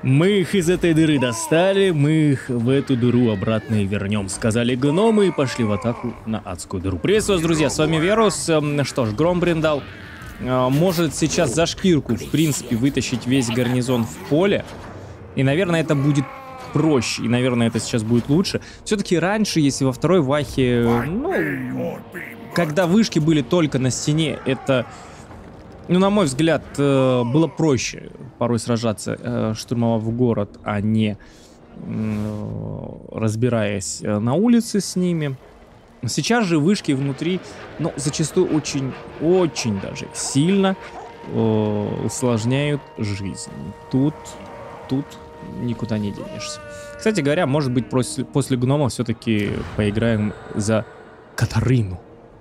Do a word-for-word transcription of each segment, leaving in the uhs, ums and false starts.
Мы их из этой дыры достали, мы их в эту дыру обратно и вернем, сказали гномы и пошли в атаку на адскую дыру. Приветствую вас, друзья, с вами Верус. Что ж, Громбриндал может сейчас за шкирку, в принципе, вытащить весь гарнизон в поле. И, наверное, это будет проще, и, наверное, это сейчас будет лучше. Все-таки раньше, если во второй вахе, ну, когда вышки были только на стене, это... Ну, на мой взгляд, было проще порой сражаться, штурмовав город, а не разбираясь на улице с ними. Сейчас же вышки внутри, ну, зачастую очень-очень даже сильно усложняют жизнь. Тут, тут никуда не денешься. Кстати говоря, может быть, после, после гнома все-таки поиграем за Катарину.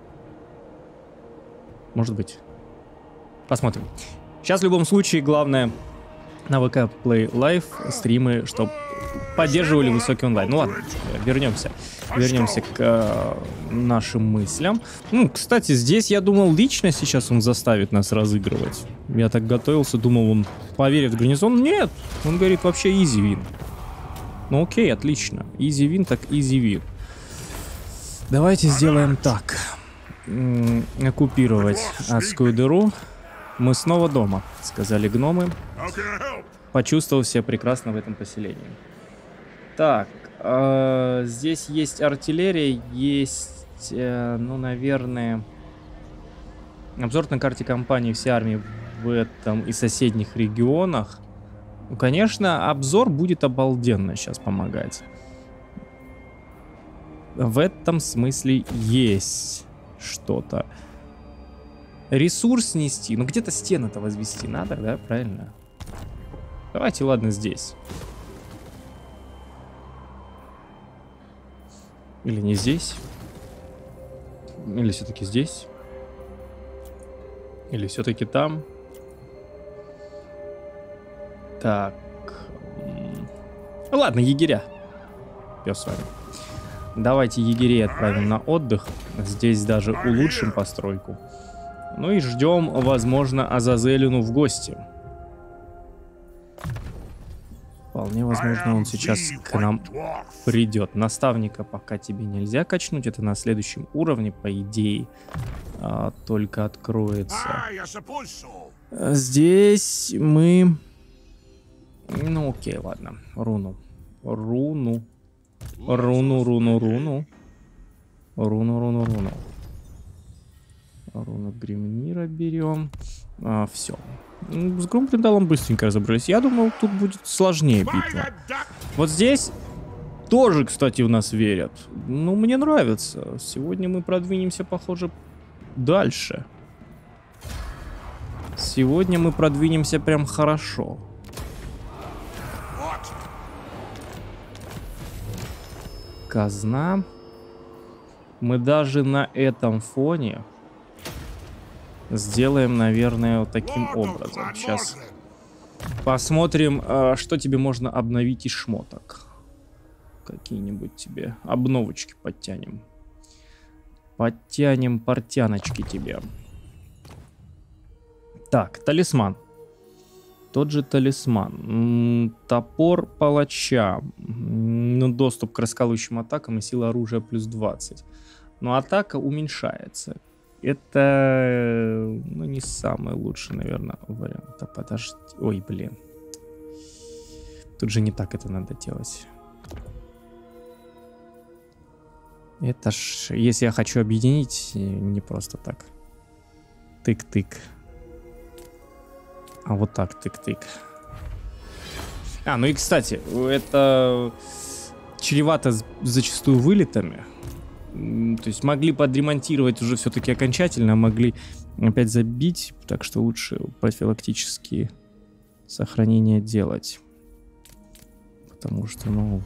Может быть. Посмотрим. Сейчас в любом случае главное на вэ ка Play Live стримы, чтобы поддерживали высокий онлайн. Ну ладно, вернемся. Вернемся к э, нашим мыслям. Ну, кстати, здесь я думал, лично сейчас он заставит нас разыгрывать. Я так готовился, думал, он поверит в гарнизон. Нет, он говорит вообще easy win. Ну окей, отлично. Easy win, так easy win. Давайте сделаем так. М-м, оккупировать адскую дыру. Мы снова дома, сказали гномы. Почувствовал себя прекрасно в этом поселении. Так, э, здесь есть артиллерия, есть, э, ну, наверное, обзор на карте кампании всей армии в этом и соседних регионах. Ну, конечно, обзор будет обалденно сейчас помогать. В этом смысле есть что-то. Ресурс снести. Ну, где-то стены-то возвести надо, да? Правильно? Давайте, ладно, здесь. Или не здесь? Или все-таки здесь? Или все-таки там? Так. Ладно, егеря. Я с вами. Давайте егерей отправим на отдых. Здесь даже улучшим постройку. Ну и ждем, возможно, Азазелину в гости. Вполне возможно, он сейчас к нам придет. Наставника пока тебе нельзя качнуть. Это на следующем уровне, по идее, а, только откроется. Здесь мы... Ну окей, ладно. Руну. Руну. Руну, руну, руну. Руну, руну, руну. Руну Гримнира берем. А, все. С Громбриндалом быстренько разобрались. Я думал, тут будет сложнее битва. Вот здесь тоже, кстати, у нас верят. Ну, мне нравится. Сегодня мы продвинемся, похоже, дальше. Сегодня мы продвинемся прям хорошо. Казна. Мы даже на этом фоне... Сделаем, наверное, вот таким образом. Сейчас посмотрим, что тебе можно обновить из шмоток. Какие-нибудь тебе обновочки подтянем. Подтянем портяночки тебе. Так, талисман. Тот же талисман. Топор палача. Ну, доступ к раскалывающим атакам и сила оружия плюс двадцать. Но атака уменьшается. Это, ну, не самый лучший, наверное, вариант. А подожди. Ой, блин. Тут же не так это надо делать. Это ж, если я хочу объединить, не просто так. Тык-тык. А вот так, тык-тык. А, ну и, кстати, это чревато зачастую вылетами. То есть могли подремонтировать уже все-таки окончательно, могли опять забить, так что лучше профилактические сохранения делать. Потому что, ну...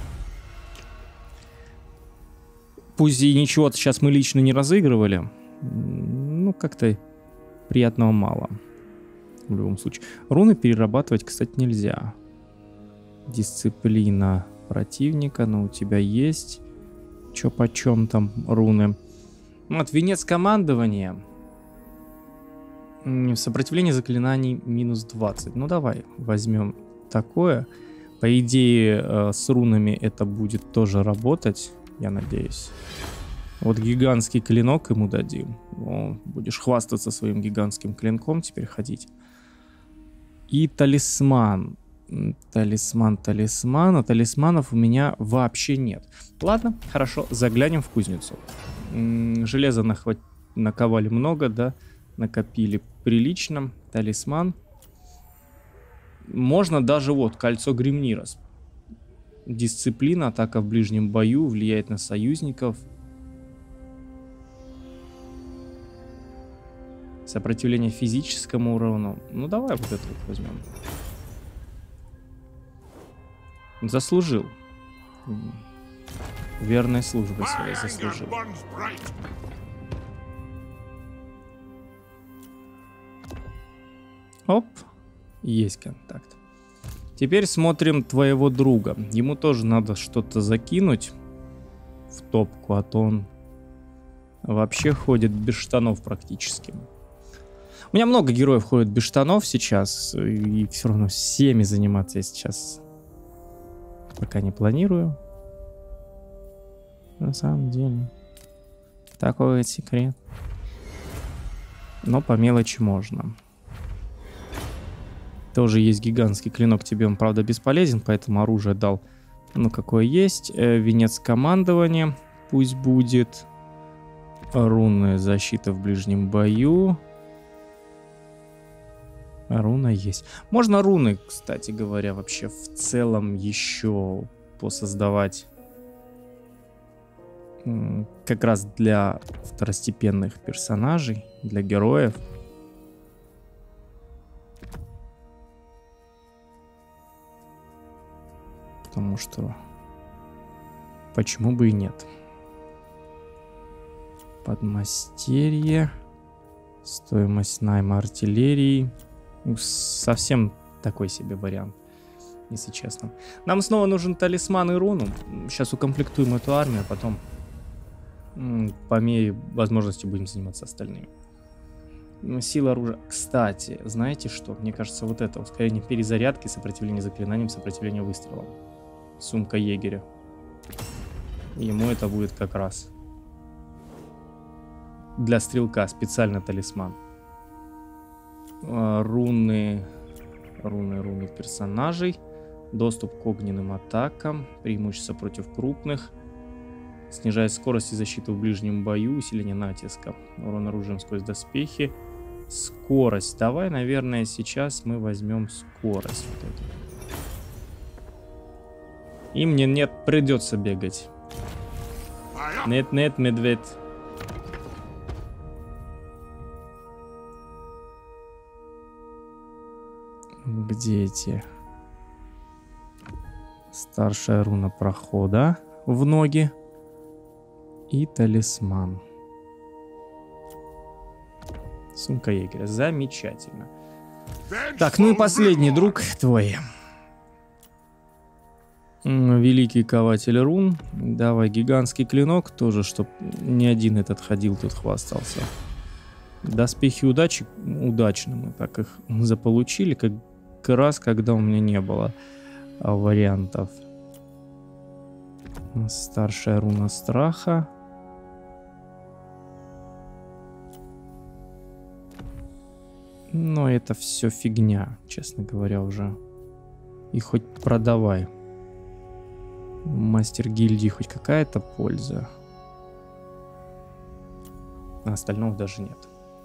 Пусть и ничего сейчас мы лично не разыгрывали, ну как-то приятного мало. В любом случае. Руны перерабатывать, кстати, нельзя. Дисциплина противника, но у тебя есть... Чё почем там руны? Вот, венец командования. Сопротивление заклинаний минус двадцать. Ну давай возьмем такое. По идее, э, с рунами это будет тоже работать, я надеюсь. Вот гигантский клинок ему дадим. О, будешь хвастаться своим гигантским клинком теперь ходить. И талисман. Талисман, талисман. А талисманов у меня вообще нет. Ладно, хорошо, заглянем в кузницу. М-м, железа нахват... наковали много, да? Накопили прилично. Талисман. Можно даже вот кольцо Гримнира. Дисциплина, атака в ближнем бою, влияет на союзников. Сопротивление физическому урону. Ну давай вот это вот возьмем. Заслужил. Верной службой своей заслужил. Оп. Есть контакт. Теперь смотрим твоего друга. Ему тоже надо что-то закинуть в топку, а то он вообще ходит без штанов практически. У меня много героев ходит без штанов сейчас, и все равно всеми заниматься я сейчас пока не планирую. На самом деле. Такой вот секрет. Но по мелочи можно. Тоже есть гигантский клинок, тебе он, правда, бесполезен, поэтому оружие дал, ну, какое есть. Э, венец командования пусть будет. Рунная защита в ближнем бою. Руна есть. Можно руны, кстати говоря, вообще в целом еще посоздавать. Как раз для второстепенных персонажей, для героев. Потому что почему бы и нет. Подмастерье. Стоимость найма артиллерии. Совсем такой себе вариант, если честно. Нам снова нужен талисман и руну. Сейчас укомплектуем эту армию, а потом по мере возможности будем заниматься остальными. Сила оружия. Кстати, знаете что? Мне кажется, вот это ускорение перезарядки, сопротивление заклинаниям, сопротивление выстрелам. Сумка егеря. Ему это будет как раз для стрелка специально талисман. Руны, руны, руны персонажей. Доступ к огненным атакам. Преимущество против крупных. Снижает скорость и защиту в ближнем бою. Усиление натиска. Урон оружием сквозь доспехи. Скорость. Давай, наверное, сейчас мы возьмем скорость. Вот эту. И мне нет, придется бегать. Нет, нет, медведь. Где эти? Старшая руна прохода в ноги. И талисман. Сумка егеря. Замечательно. Так, ну и последний друг твой. Великий кователь рун. Давай гигантский клинок. Тоже, чтоб не один этот ходил, тут хвастался. Доспехи удачи. Удачно мы так их заполучили. Как раз, когда у меня не было вариантов. Старшая руна страха. Но это все фигня, честно говоря, уже. И хоть продавай. Мастер гильдии хоть какая-то польза. А остального даже нет.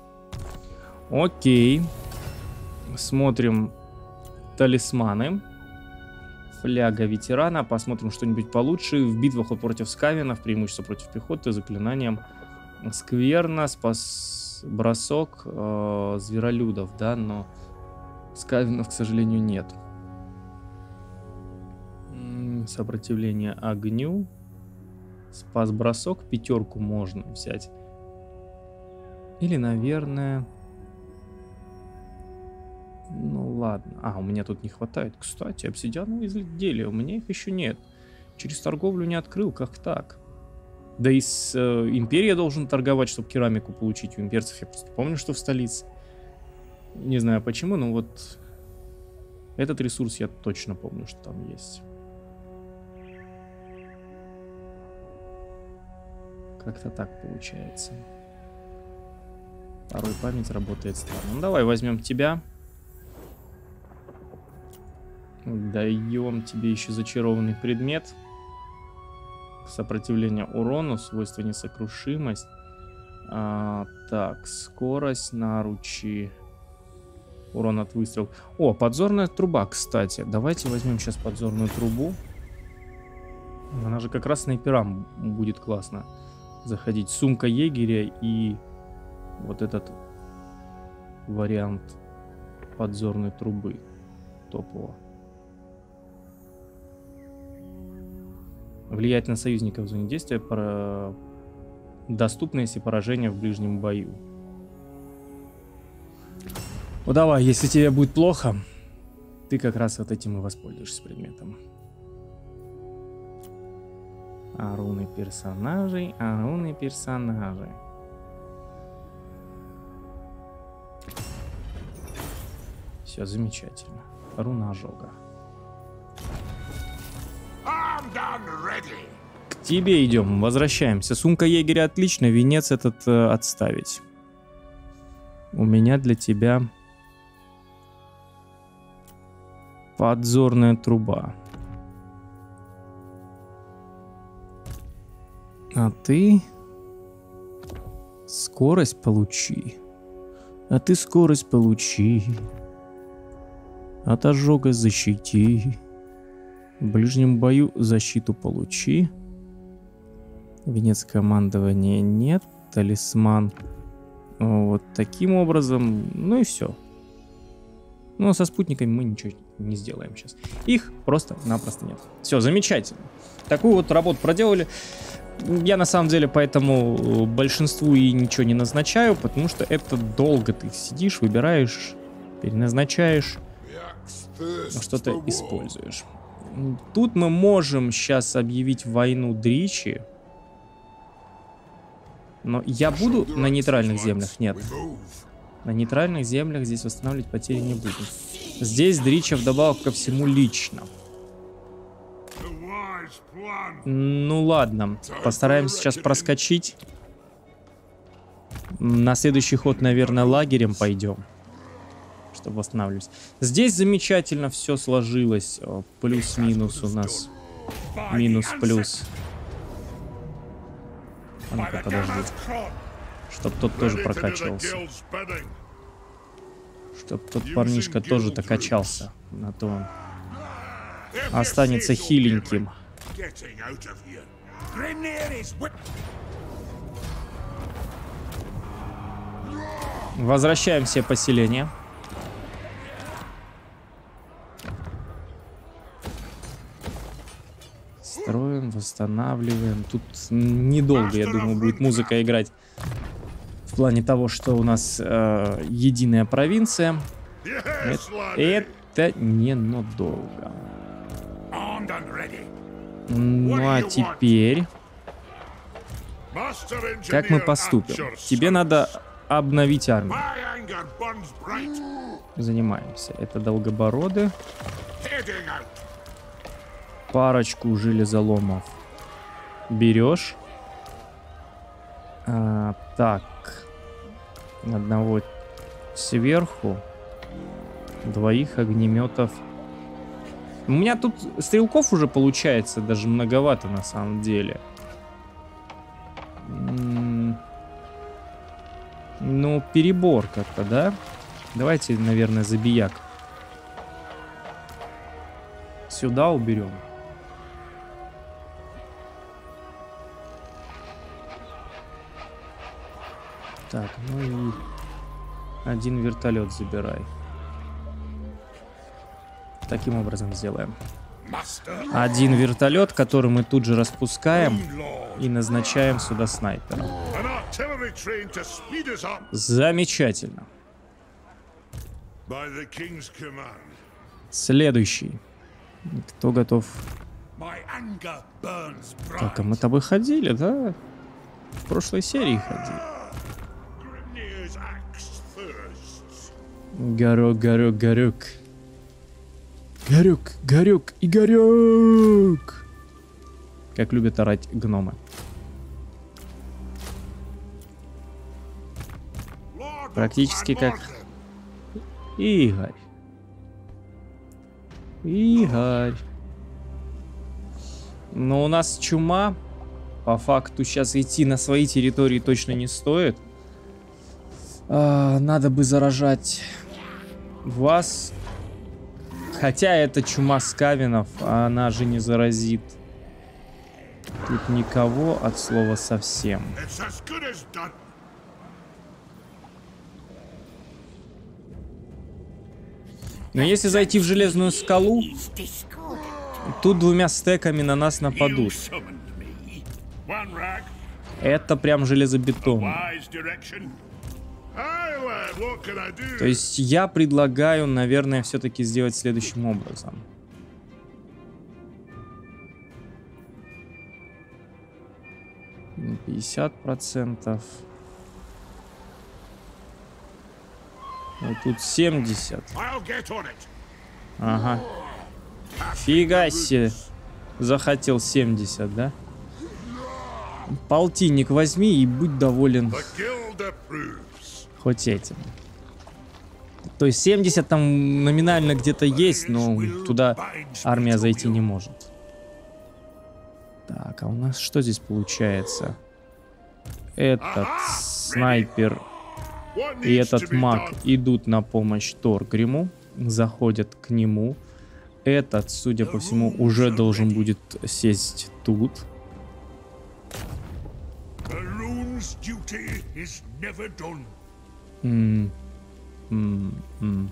Окей. Смотрим талисманы. Фляга ветерана. Посмотрим что-нибудь получше. В битвах против скавенов. Преимущество против пехоты. Заклинанием. Скверно. Спас... Бросок э, зверолюдов, да, но скавенов, к сожалению, нет. Сопротивление огню. Спас-бросок. Пятерку можно взять. Или, наверное... Ну ладно. А, у меня тут не хватает. Кстати, обсидиановые изделия. У меня их еще нет. Через торговлю не открыл. Как так? Да и с э, империей я должен торговать, чтобы керамику получить. У имперцев я просто помню, что в столице. Не знаю почему, но вот... Этот ресурс я точно помню, что там есть. Как-то так получается. Порой память работает странно. Ну, давай возьмем тебя. Даем тебе еще зачарованный предмет. Сопротивление урону, свойство несокрушимость. А, так, скорость, наручи. Урон от выстрелов. О, подзорная труба, кстати. Давайте возьмем сейчас подзорную трубу. Она же как раз снайперам будет классно заходить. Сумка егеря и вот этот вариант подзорной трубы. Топово. Влиять на союзников в зоне действия. Про... Доступно, если поражение в ближнем бою. Ну давай, если тебе будет плохо, ты как раз вот этим и воспользуешься предметом. А руны персонажей, а руны персонажей. Все, замечательно. Руна ожога. К тебе идем, возвращаемся. Сумка егеря отлично, венец этот э, отставить. У меня для тебя подзорная труба. А ты скорость получи. А ты скорость получи. От ожога защити. В ближнем бою защиту получи. Венец командования нет. Талисман. Вот таким образом. Ну и все. Но со спутниками мы ничего не сделаем сейчас. Их просто-напросто нет. Все, замечательно. Такую вот работу проделали. Я на самом деле поэтому большинству и ничего не назначаю, потому что это долго ты сидишь, выбираешь, переназначаешь, что-то используешь. Тут мы можем сейчас объявить войну Дричи. Но я буду на нейтральных землях? Нет. На нейтральных землях здесь восстанавливать потери не будем. Здесь Дрича вдобавок ко всему лично. Ну ладно, постараемся сейчас проскочить. На следующий ход, наверное, лагерем пойдем, чтобы восстанавливать. Здесь замечательно все сложилось. Плюс-минус у нас. Минус-плюс. А ну-ка, подожди. Чтоб тот тоже прокачивался. Чтоб тот парнишка тоже-то качался. На то он останется хиленьким. Возвращаем все поселения. Строим, восстанавливаем. Тут недолго, я думаю, будет музыка играть. В плане того, что у нас э, единая провинция. Это, это ненадолго. Ну а теперь... Как мы поступим? Тебе надо обновить армию. Занимаемся. Это долгобороды. Парочку железоломов берешь. А, так. Одного сверху. Двоих огнеметов. У меня тут стрелков уже получается даже многовато на самом деле. М-м- ну, перебор как-то, да? Давайте, наверное, забияк сюда уберем. Так, ну и один вертолет забирай. Таким образом сделаем. Один вертолет, который мы тут же распускаем и назначаем сюда снайпера. Замечательно. Следующий. Кто готов? Так, а мы с тобой ходили, да? В прошлой серии ходили. Горок, горок, горок. Игорек, Игорек, Игорек! Как любят орать гномы. Практически как Игорь. Игорь. Но у нас чума. По факту сейчас идти на свои территории точно не стоит. А, надо бы заражать вас. Хотя это чума скавинов, а она же не заразит тут никого от слова совсем. Но если зайти в железную скалу, тут двумя стеками на нас нападут. Это прям железобетон. То есть я предлагаю, наверное, все-таки сделать следующим образом. пятьдесят процентов. Вот тут семьдесят. Ага. Фига себе. Захотел семьдесят, да? Полтинник возьми и будь доволен хоть этим. То есть семьдесят там номинально где-то есть, но туда армия зайти не может. Так, а у нас что здесь получается? Этот снайпер и этот маг идут на помощь Торгриму, заходят к нему. Этот, судя по всему, уже должен будет сесть тут. Mm. Mm. Mm.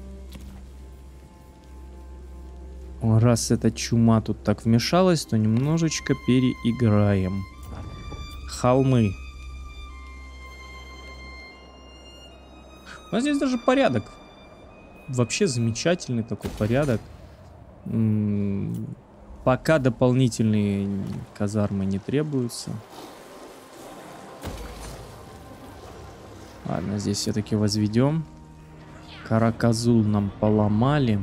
Раз эта чума тут так вмешалась, то немножечко переиграем. Холмы. У нас здесь даже порядок. Вообще замечательный такой порядок. М-м- пока дополнительные казармы не требуются. Ладно, здесь все-таки возведем. Караказул нам поломали.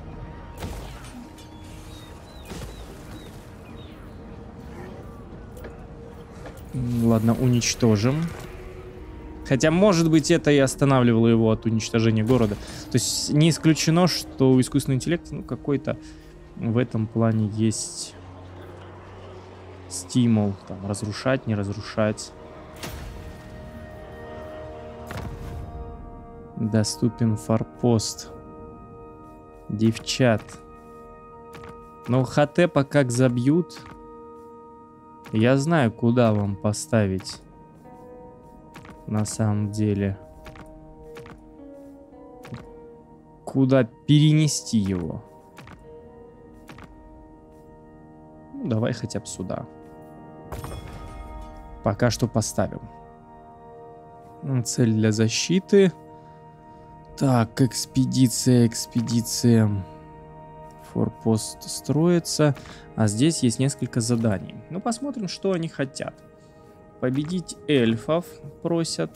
Ладно, уничтожим. Хотя, может быть, это и останавливало его от уничтожения города. То есть не исключено, что у искусственного интеллекта, ну, какой-то в этом плане есть стимул. Там, разрушать, не разрушать. Доступен форпост. Девчат. Но Хотепа как забьют, я знаю, куда вам поставить. На самом деле. Куда перенести его. Ну, давай хотя бы сюда. Пока что поставим. Цель для защиты. Так, экспедиция, экспедиция. Форпост строится. А здесь есть несколько заданий. Ну, посмотрим, что они хотят. Победить эльфов просят.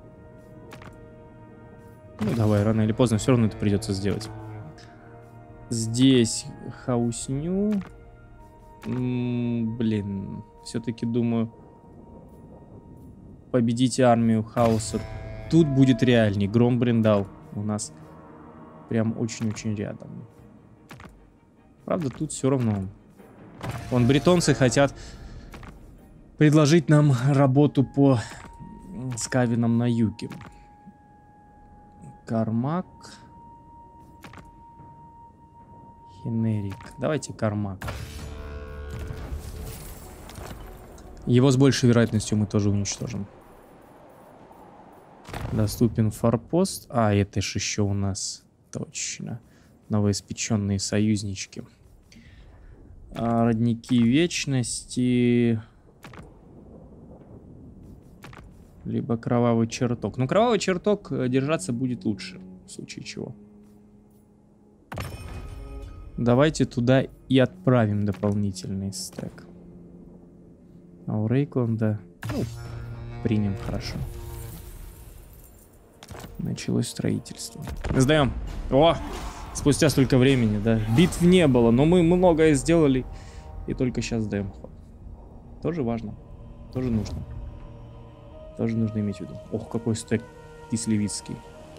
Ну, давай, рано или поздно все равно это придется сделать. Здесь хаусню. М-м, блин, все-таки думаю, победить армию хаоса. Тут будет реальней. Громбриндал у нас прям очень-очень рядом. Правда, тут все равно. Вон, бретонцы хотят предложить нам работу по скавинам на юге. Кармак. Хенерик. Давайте Кармак. Его с большей вероятностью мы тоже уничтожим. Доступен форпост. А, это ж еще у нас точно новоиспеченные союзнички. А, родники вечности. Либо кровавый чертог. Ну, кровавый чертог держаться будет лучше, в случае чего. Давайте туда и отправим дополнительный стек. А у Рейкленда, ну, примем хорошо. Началось строительство. Сдаем. О, Спустя столько времени, да. Битв не было, но мы многое сделали. И только сейчас даем ход. Тоже важно. Тоже нужно. Тоже нужно иметь в виду. Ох, какой стек кислевицкий.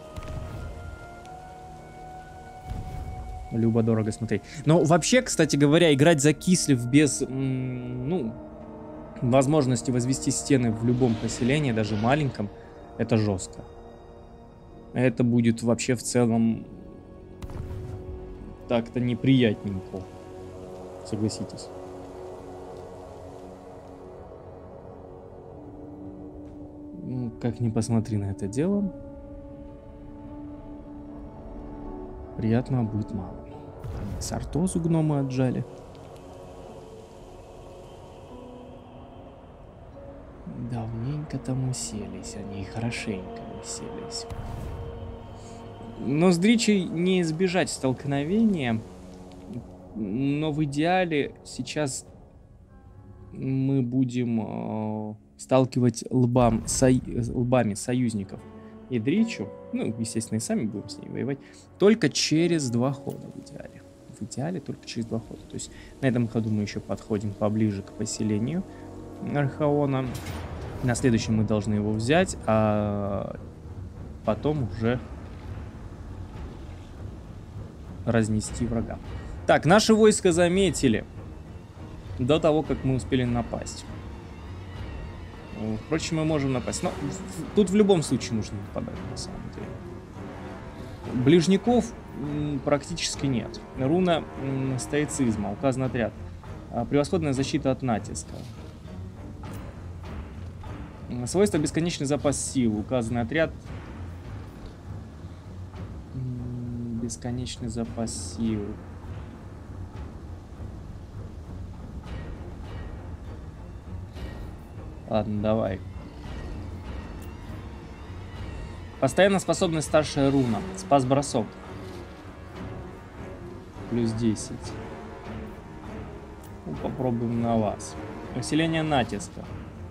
Любо-дорого смотреть. Но вообще, кстати говоря, играть за Кислев без, ну, возможности возвести стены в любом поселении, даже маленьком, это жестко. Это будет вообще в целом так-то неприятненько. Согласитесь. Как ни посмотри на это дело, приятного будет мало. Сартозу гномы отжали. Давненько там уселись, они хорошенько уселись. Но с Дричей не избежать столкновения. Но в идеале сейчас мы будем э, сталкивать лбам, со, лбами союзников и Дричу. Ну, естественно, и сами будем с ней воевать. Только через два хода в идеале. В идеале только через два хода. То есть на этом ходу мы еще подходим поближе к поселению Архаона. На следующем мы должны его взять, а потом уже разнести врага. Так, наши войска заметили до того, как мы успели напасть. Впрочем, мы можем напасть. Но тут в любом случае нужно нападать, на самом деле. Ближников практически нет. Руна стоицизма, указан отряд. Превосходная защита от натиска. Свойство бесконечный запас сил, указанный отряд. Бесконечный запас сил. Ладно, давай. Постоянно способность старшая руна. Спас бросок. Плюс десять. Ну, попробуем на вас. Усиление натиска.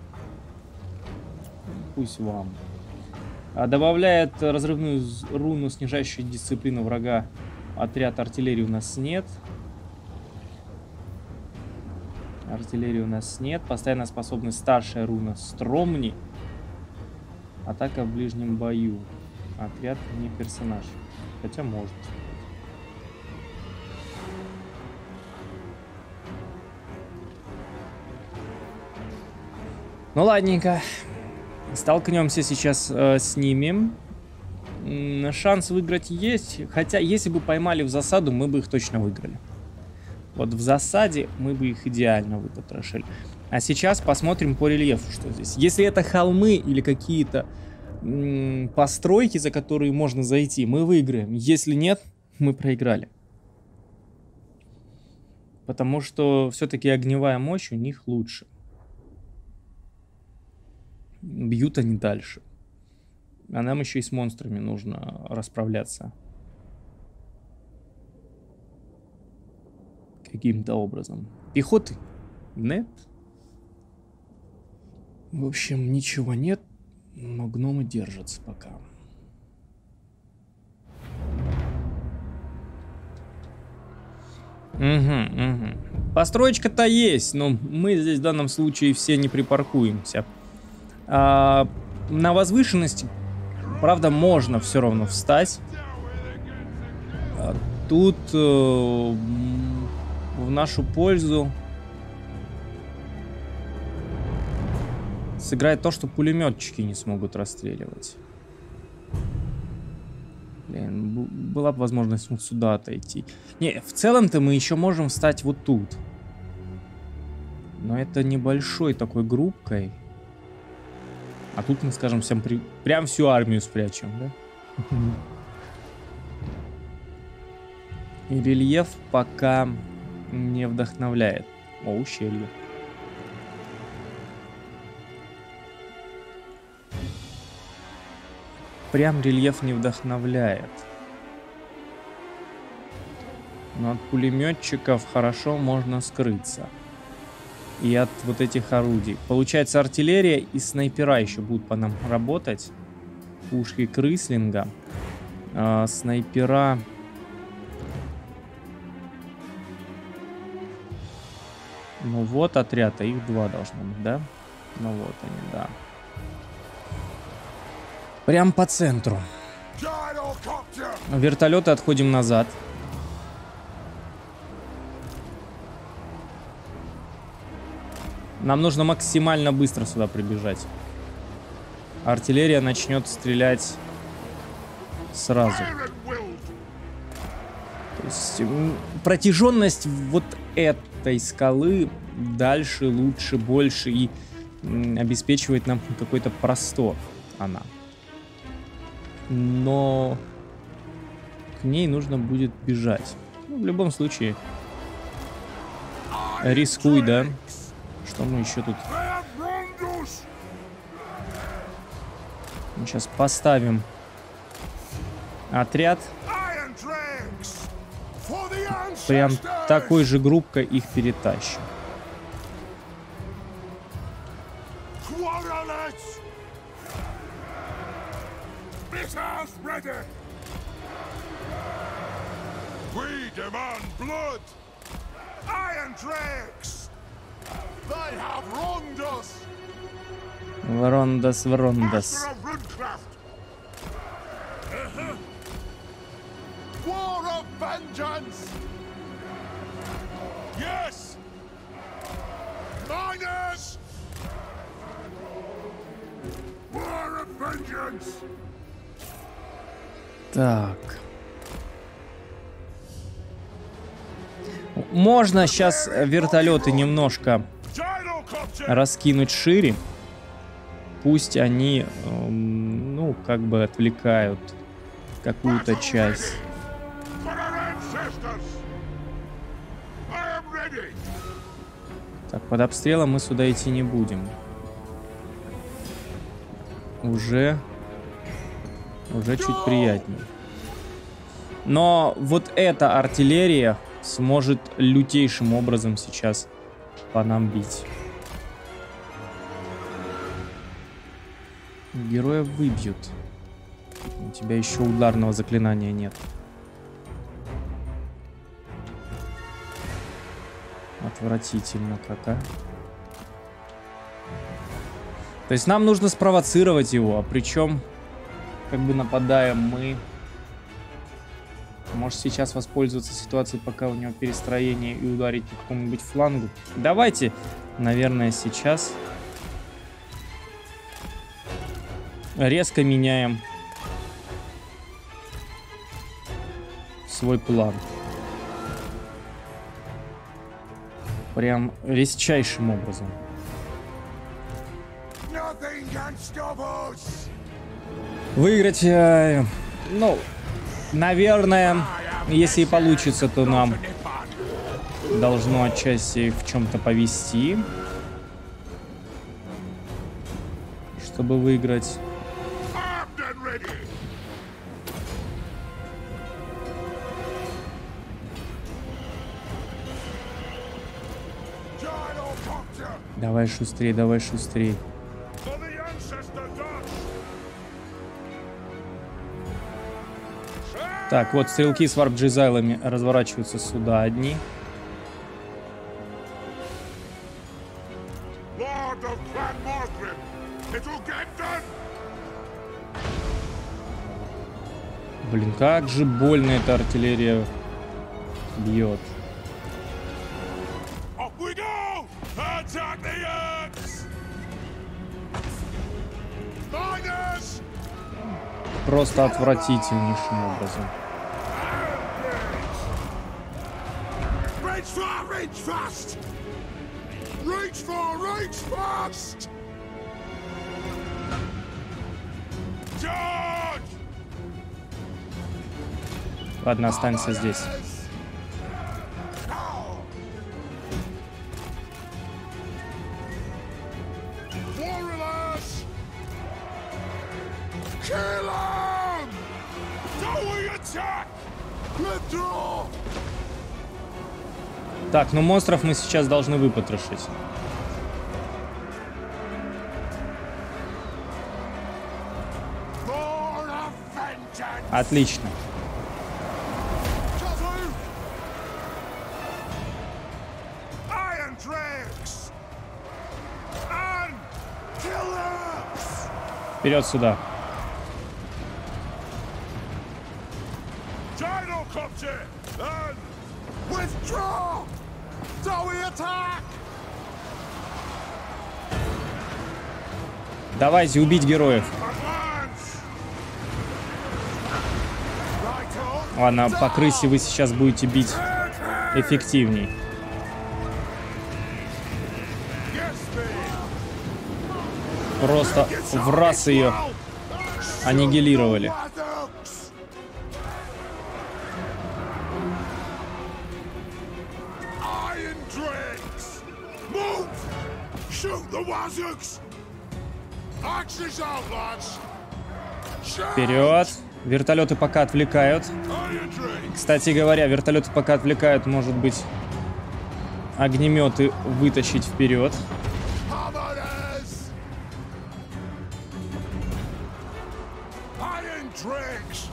Пусть вам. А добавляет разрывную руну, снижающую дисциплину врага. Отряд артиллерии у нас нет. Артиллерии у нас нет. Постоянная способность старшая руна Стромни. Атака в ближнем бою. Отряд не персонаж. Хотя может. Ну ладненько. Столкнемся сейчас э, с ними. М-м, шанс выиграть есть. Хотя, если бы поймали в засаду, мы бы их точно выиграли. Вот в засаде мы бы их идеально выпотрошили. А сейчас посмотрим по рельефу, что здесь. Если это холмы или какие-то м-м, постройки, за которые можно зайти, мы выиграем. Если нет, мы проиграли. Потому что все-таки огневая мощь у них лучше. Бьют они дальше. А нам еще и с монстрами нужно расправляться. Каким-то образом. Пехоты? Нет. В общем, ничего нет. Но гномы держатся пока. Угу, угу. Построечка-то есть, но мы здесь в данном случае все не припаркуемся. А, на возвышенности, правда, можно все равно встать. А, тут э, в нашу пользу сыграет то, что пулеметчики не смогут расстреливать. Блин, была бы возможность вот сюда отойти. Не, в целом-то мы еще можем встать вот тут. Но это небольшой такой группкой. А тут мы, скажем, всем при... прям всю армию спрячем, да? И рельеф пока не вдохновляет. О, ущелье. Прям рельеф не вдохновляет. Но от пулеметчиков хорошо можно скрыться. И от вот этих орудий. Получается, артиллерия и снайпера еще будут по нам работать. Пушки Крыслинга. А, снайпера Ну вот отряд, а их два должно быть, да? Ну вот они, да. Прям по центру. Вертолеты отходим назад. Нам нужно максимально быстро сюда прибежать. Артиллерия начнет стрелять сразу. То есть протяженность вот этой скалы дальше, лучше, больше и обеспечивает нам какой-то простор она. Но к ней нужно будет бежать. Ну, в любом случае, рискуй, да? Что мы еще тут? Мы сейчас поставим отряд. Прям такой же группкой их перетащим. We demand blood! Iron Drakes! They have wronged us! Врондас, Врондас. War of vengeance! Yes! Miners! War of vengeance! Так. Можно сейчас вертолеты немножко раскинуть шире. Пусть они, эм, ну, как бы отвлекают какую-то часть. Так, под обстрелом мы сюда идти не будем. Уже, уже чуть приятнее. Но вот эта артиллерия сможет лютейшим образом сейчас по нам бить. Героя выбьют. У тебя еще ударного заклинания нет. Отвратительно как, а. То есть нам нужно спровоцировать его, а причем, как бы нападаем мы. Может сейчас воспользоваться ситуацией, пока у него перестроение, и ударить по какому-нибудь флангу. Давайте, наверное, сейчас резко меняем свой план. Прям резчайшим образом. Выиграть, э, ну, наверное, если и получится, то нам должно отчасти в чем-то повести, чтобы выиграть. Давай шустрей, давай шустрей. Так, вот стрелки с варп-джизайлами разворачиваются сюда одни. Блин, как же больно эта артиллерия бьет. Просто отвратительнейшим образом. Ладно, останься здесь. Так, ну монстров мы сейчас должны выпотрошить. Отлично. Iron Drakes and Killers. Вперед сюда. Gyrocopter and withdraw. Zoe attack. Давайте убить героев. Advance. Right on. Ладно, по крысе вы сейчас будете бить эффективней. Yes, me. Просто в раз ее аннигилировали. Iron Drakes. Move. Shoot the Wazoks. Axes out, lads. Shoot. Вперед. Вертолеты пока отвлекают. Iron Drakes. Кстати говоря, вертолеты пока отвлекают, может быть, огнеметы вытащить вперед. Hammers. Iron Drakes.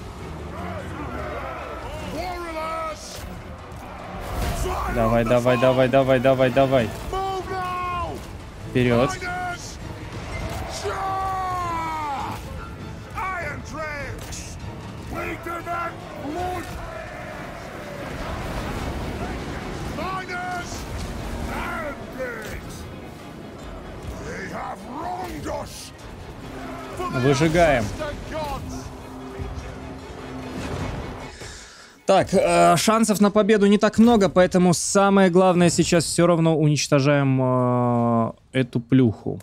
Warriors. Fire Давай, on the давай, foe. давай, давай, давай, давай. Move now. Вперед. Miners. Sure. Iron Drakes. We demand blood. Miners and pigs. They have wronged us. For the Выжигаем. ancestor gods. Так, э, шансов на победу не так много, поэтому самое главное сейчас все равно уничтожаем э, эту плюху.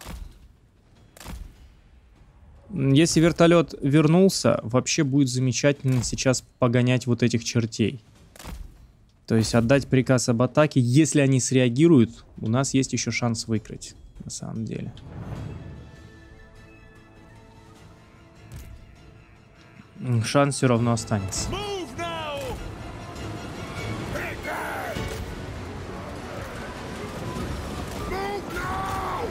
Если вертолет вернулся, вообще будет замечательно сейчас погонять вот этих чертей. То есть отдать приказ об атаке. Если они среагируют, у нас есть еще шанс выиграть, на самом деле. М, Шанс все равно останется. Move now. Hit that. Move now.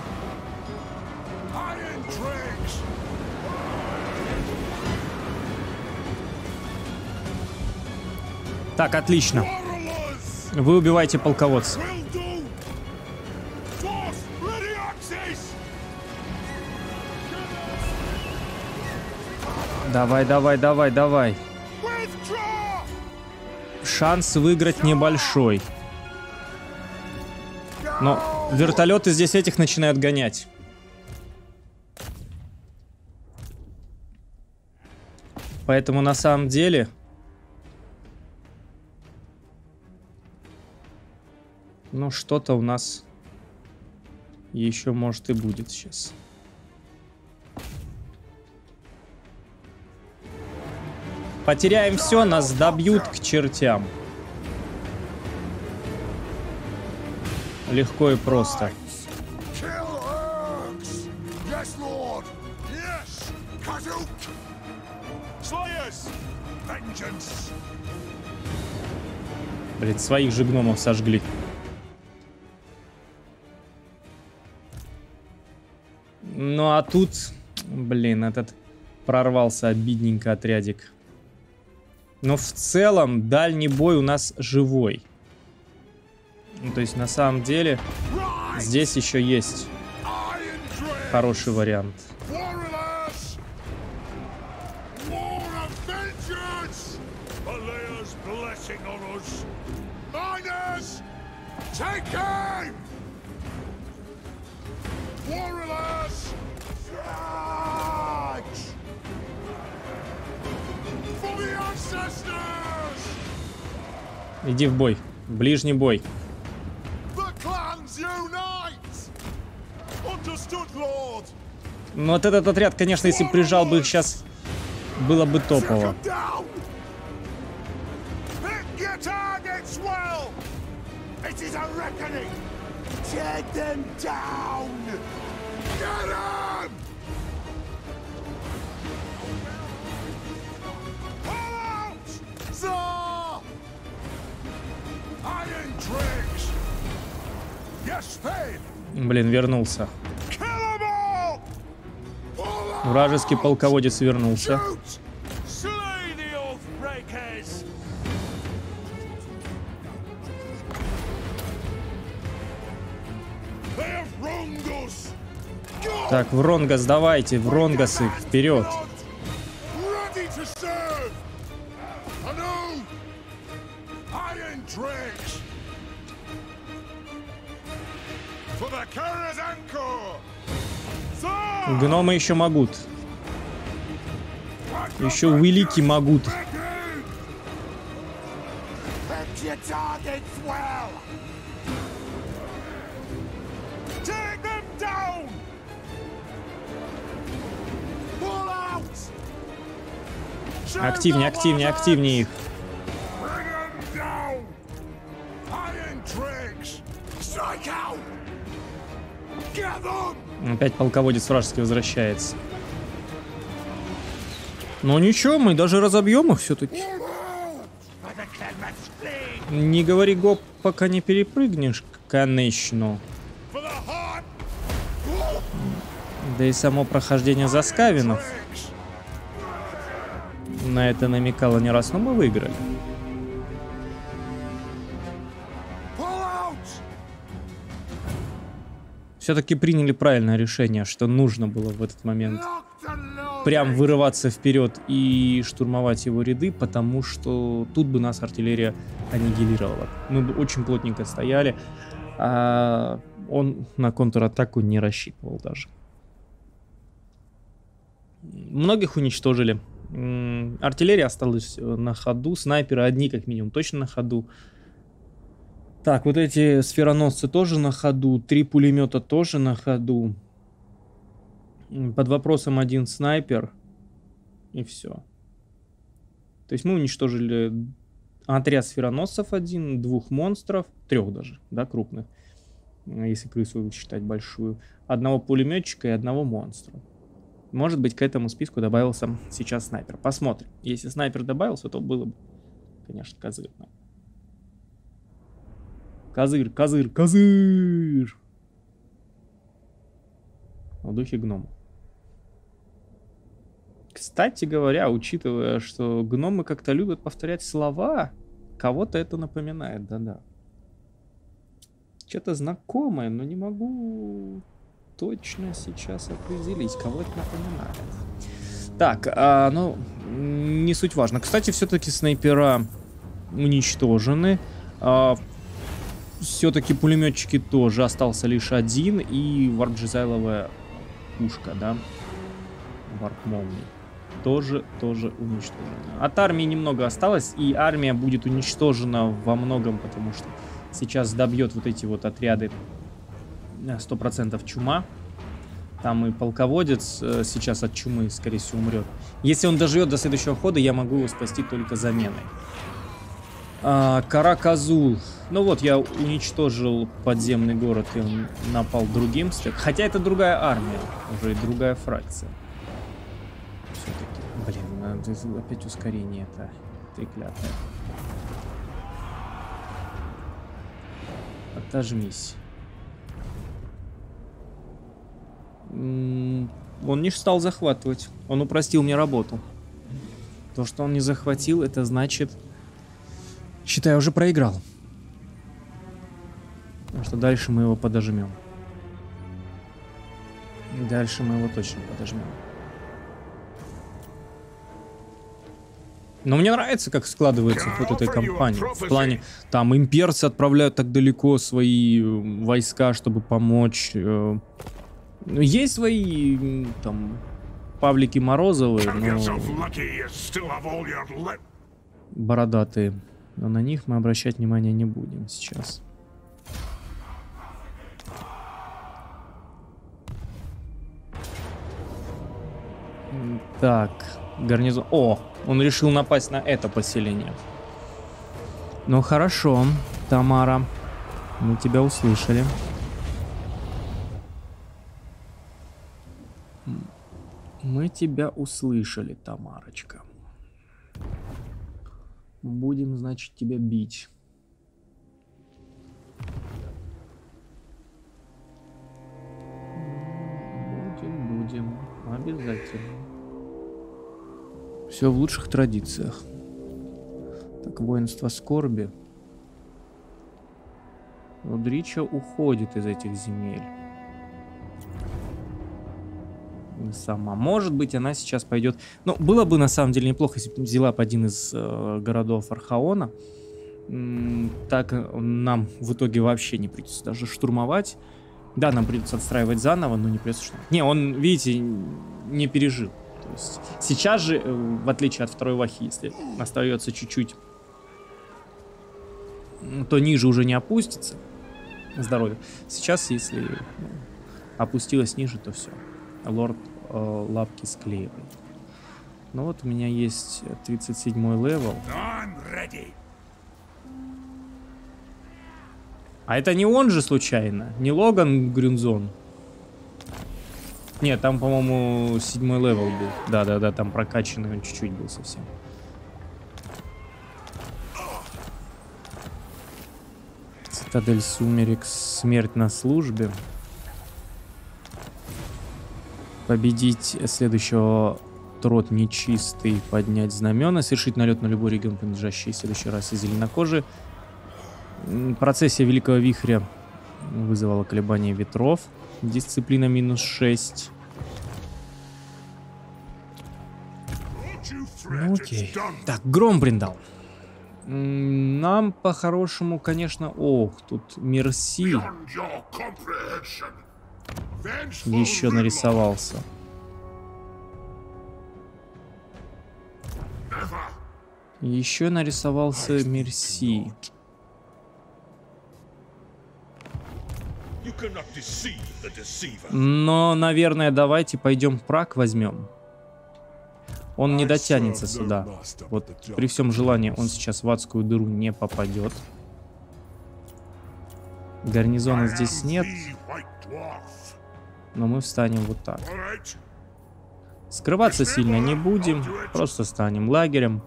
Iron Drakes. Так, отлично. Warriors. Вы убиваете полководца. Will do. Force. Ready axis. Давай, давай, давай, давай. Withdraw. Шанс выиграть небольшой. Но вертолеты здесь этих начинают гонять. Поэтому на самом деле... Ну, что-то у нас еще, может, и будет сейчас. Потеряем все, нас добьют к чертям. Легко и просто. Kill Urks. Yes, Lord. Yes. Kazuk. Slayers. Vengeance. Блин, своих же гномов сожгли. Ну а тут, блин, этот прорвался обидненько отрядик. Но в целом дальний бой у нас живой. Ну, то есть на самом деле здесь еще есть Iron Drakes. хороший вариант. Warriors. War of vengeance. Alea's blessing on us. Miners. Take aim. Warriors. Charge. For the ancestors. Иди в бой, ближний бой. The clans unite. Understood, Lord. Ну вот этот отряд, конечно, если прижал бы их сейчас, было бы топово. Take 'em down. Hit your targets well. It is a reckoning. Tear them down. Get 'em. Pull out. Zah. Iron Drakes. Yes, Fade. Блин, вернулся. Kill 'em all. Pull out. Вражеский полководец вернулся. Shoot. Slay the Oathbreakers. Так, Вронгас, давайте, Вронгасы, вперед. Ready to serve. Anew. Iron Drakes. For the Karazhanko. Гномы еще могут. Еще велики могут. Pick your targets well. Take them down. Pull out. Активнее, активнее, активнее их. Bring them down. Iron Drakes. Strike out. Get them. Опять полководец вражеский возвращается. Но ничего, мы даже разобьем их все-таки. Не говори гоп, пока не перепрыгнешь, конечно. Да и само прохождение заскавинов на это намекало не раз, но мы выиграли. Все-таки приняли правильное решение, что нужно было в этот момент прям вырываться вперед и штурмовать его ряды, потому что тут бы нас артиллерия аннигилировала. Мы бы очень плотненько стояли, а он на контратаку не рассчитывал даже. Многих уничтожили. Артиллерия осталась на ходу, снайперы одни как минимум точно на ходу. Так, вот эти сфероносцы тоже на ходу, три пулемета тоже на ходу. Под вопросом один снайпер. И все. То есть мы уничтожили отряд сфероносцев один, двух монстров, трех даже, да, крупных. Если крысу считать большую. Одного пулеметчика и одного монстра. Может быть, к этому списку добавился сейчас снайпер. Посмотрим. Если снайпер добавился, то было бы, конечно, козырно. Козырь, козырь, козырь! В духе гнома. Кстати говоря, учитывая, что гномы как-то любят повторять слова, кого-то это напоминает, да-да. Что-то знакомое, но не могу точно сейчас определить, кого это напоминает. Так, а, ну, не суть важно. Кстати, все-таки снайпера уничтожены. А, все-таки пулеметчики тоже. Остался лишь один. И варп-джизайловая пушка, да. Варп-молний. Тоже, тоже уничтожена. От армии немного осталось. И армия будет уничтожена во многом, потому что сейчас добьет вот эти вот отряды сто процентов чума. Там и полководец э, сейчас от чумы, скорее всего, умрет. Если он доживет до следующего хода, я могу его спасти только заменой. А, Караказул. Ну вот, я уничтожил подземный город, и он напал другим. Хотя это другая армия, уже другая фракция. Все-таки, блин, опять ускорение это треклятое. Отожмись. Он не стал захватывать. Он упростил мне работу. То, что он не захватил, это значит, считай, уже проиграл. Потому что дальше мы его подожмем. Дальше мы его точно подожмем. Но мне нравится, как складывается вот эта кампания. В плане, там имперцы отправляют так далеко свои войска, чтобы помочь. Есть свои там Павлики Морозовы, но бородатые. Но на них мы обращать внимания не будем сейчас. Так, гарнизон. О, он решил напасть на это поселение. Ну хорошо, Тамара, мы тебя услышали. Мы тебя услышали, Тамарочка. Будем, значит, тебя бить. Будем, будем. Обязательно. Все в лучших традициях. Так, воинство скорби. Удрича уходит из этих земель. не сама. Может быть, она сейчас пойдет... Ну, было бы на самом деле неплохо, если бы взяла бы один из э, городов Архаона. М, так нам в итоге вообще не придется даже штурмовать. Да, нам придется отстраивать заново, но не придется штурмовать. Не, он, видите, не пережил. То есть сейчас же, э, в отличие от второй вахи, если остается чуть-чуть, то ниже уже не опустится здоровье. Сейчас, если ну, опустилось ниже, то все. Лорд э, лапки склеивает. Ну вот у меня есть тридцать седьмой левел. А это не он же случайно? Не Логан Грюнзон? Нет, там, по-моему, седьмой левел был. Да-да-да, там прокачанный он чуть-чуть был совсем. Цитадель сумерек, смерть на службе. Победить следующего трот нечистый, поднять знамена, совершить налет на любой регион, принадлежащий следующей расе зеленокожие. Процессия Великого Вихря вызывала колебания ветров. Дисциплина минус шесть. Ну окей. Так, Громбриндал. Нам по-хорошему, конечно... Ох, тут Мерси еще нарисовался. Еще нарисовался Мерси. Но, наверное, давайте пойдем Праг возьмем. Он не дотянется сюда. Вот при всем желании он сейчас в адскую дыру не попадет. Гарнизона здесь нет. Но мы встанем вот так. Скрываться сильно не будем. Просто станем лагерем.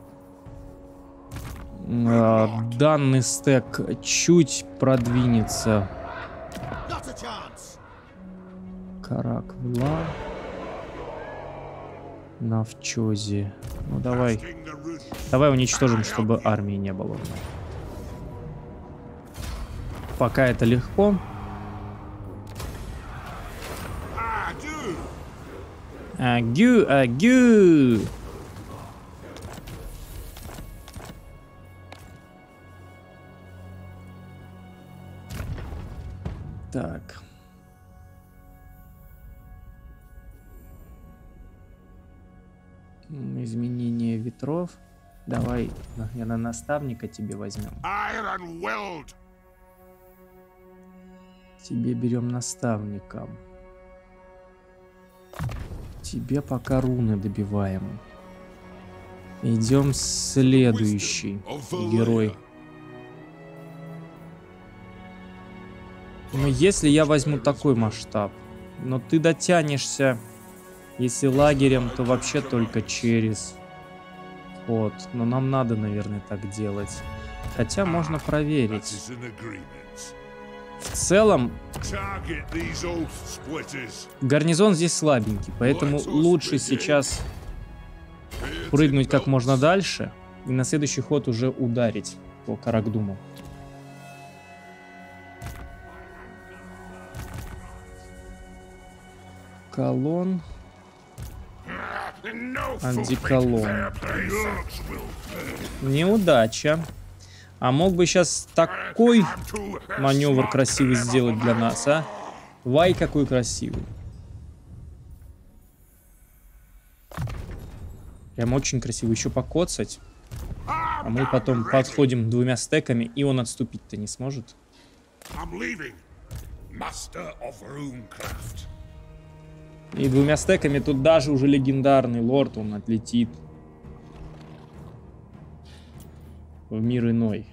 Данный стек чуть продвинется. Караквла. Навчози. Ну давай. Давай уничтожим, чтобы армии не было. Пока это легко. Агю, агю. Так. Изменение ветров. Давай, я на наставника тебе возьмем. Тебе берем наставника. Тебе пока руны добиваем. Идем следующий герой. Но если я возьму такой масштаб, но ты дотянешься, если лагерем, то вообще только через ход. Но нам надо, наверное, так делать. Хотя можно проверить. В целом, гарнизон здесь слабенький, поэтому лучше сейчас прыгнуть как можно дальше и на следующий ход уже ударить по Каракдуму. Колон. Антиколон. Неудача. А мог бы сейчас такой маневр красивый сделать для нас, а? Вай, какой красивый. Прям очень красиво. Еще покоцать. А мы потом подходим двумя стеками, и он отступить-то не сможет. И двумя стеками тут даже уже легендарный лорд, он отлетит в мир иной.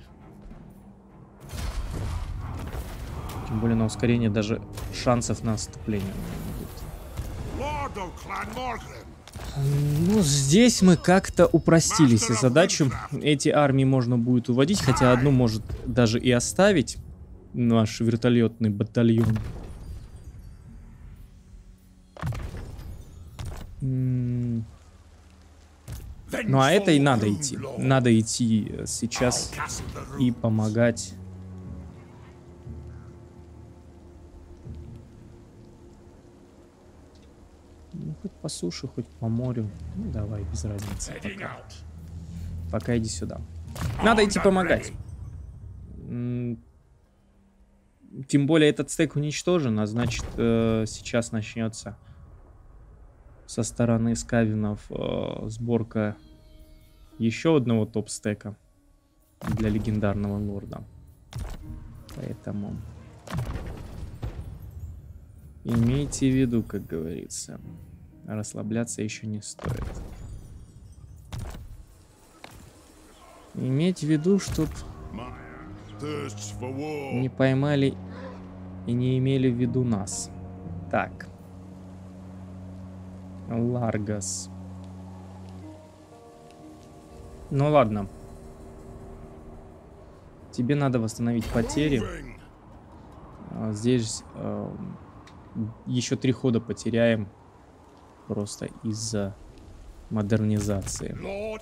Тем более на ускорение даже шансов на отступление не будет. Ну, здесь мы как-то упростили себе задачу. Эти армии можно будет уводить, хотя одну может даже и оставить. Наш вертолетный батальон. Ну, а это и надо идти. Надо идти сейчас и помогать. хоть по суше, хоть по морю. Ну, давай, без разницы. Пока, пока иди сюда. Надо идти помогать. Тем более этот стек уничтожен, а значит э, сейчас начнется со стороны скавинов э, сборка еще одного топ-стека для легендарного лорда. Поэтому имейте в виду, как говорится, расслабляться еще не стоит. Имейте в виду, чтоб не поймали и не имели в виду нас. Так. Ларгас. Ну ладно. Тебе надо восстановить потери. Здесь э, еще три хода потеряем. Просто из-за модернизации.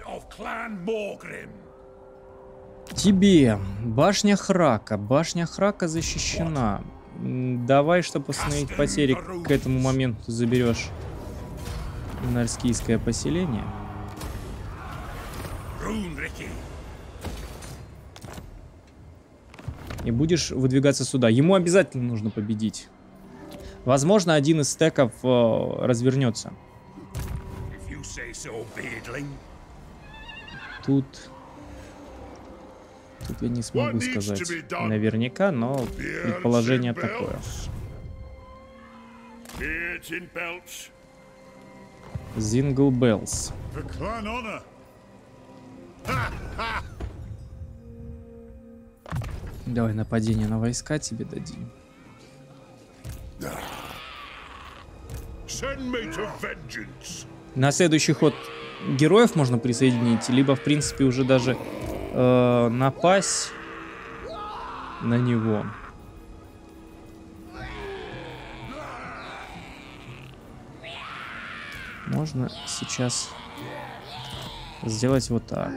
Тебе. Башня Храка. Башня Храка защищена. Давай, чтобы восстановить потери, к этому моменту заберешь Нарскийское поселение. И будешь выдвигаться сюда. Ему обязательно нужно победить. Возможно, один из стеков э, развернется. Тут... Тут я не смогу сказать наверняка, но предположение такое. Зингл Беллс. Давай нападение на войска тебе дадим. На следующий ход героев можно присоединить, либо в принципе уже даже э, напасть на него. Можно сейчас сделать вот так.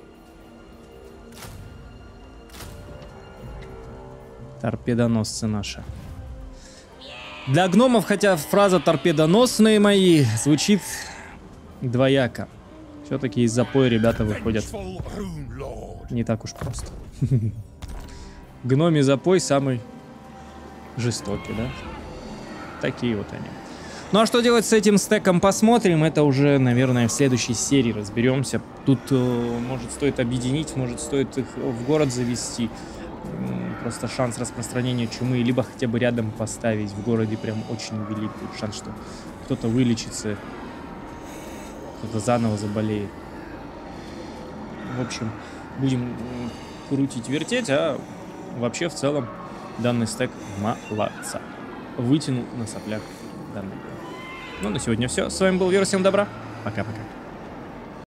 Торпедоносцы наши. Для гномов, хотя фраза «торпедоносные мои» звучит двояко. Все-таки из запоя ребята выходят не так уж просто. Гномий запой самый жестокий, да? Такие вот они. Ну а что делать с этим стеком, посмотрим. Это уже, наверное, в следующей серии разберемся. Тут, э, может, стоит объединить, может, стоит их в город завести. Просто шанс распространения чумы, либо хотя бы рядом поставить. В городе прям очень велик шанс, что кто-то вылечится, кто-то заново заболеет. В общем, будем крутить, вертеть, а вообще в целом данный стек молодца. Вытянул на соплях данный. Ну, на сегодня все. С вами был Вер, всем добра. Пока-пока.